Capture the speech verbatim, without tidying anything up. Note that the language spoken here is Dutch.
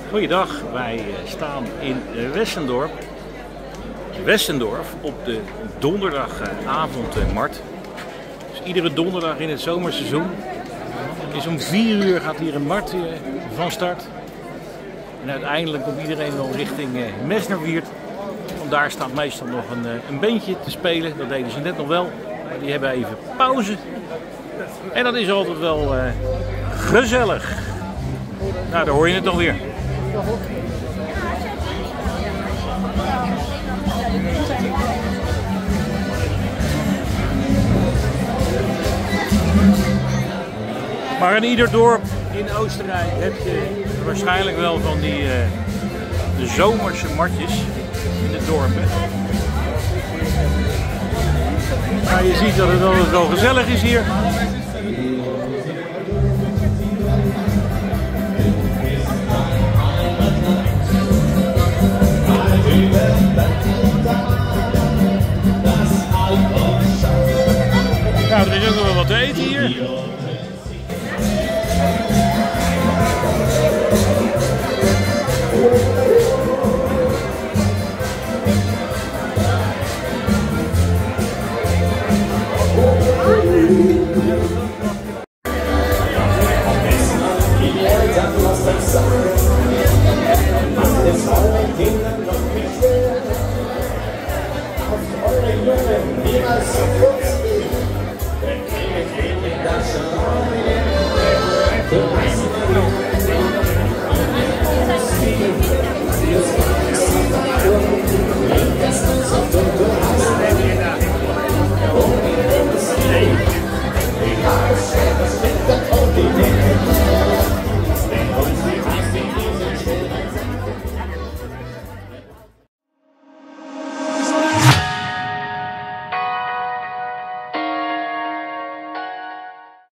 Goeiedag, wij staan in Westendorp. Westendorp op de donderdagavondmarkt. Dus iedere donderdag in het zomerseizoen is om vier uur gaat hier een markt van start. En uiteindelijk komt iedereen wel richting Mesnerwiert. Want daar staat meestal nog een, een bandje te spelen. Dat deden ze net nog wel, maar die hebben even pauze. En dat is altijd wel uh, gezellig. Nou, daar hoor je het nog weer. Maar in ieder dorp in Oostenrijk heb je waarschijnlijk wel van die uh, de zomerse marktjes in de dorpen. Maar je ziet dat het altijd wel gezellig is hier. Nou, er is ook nog wel wat te eten hier.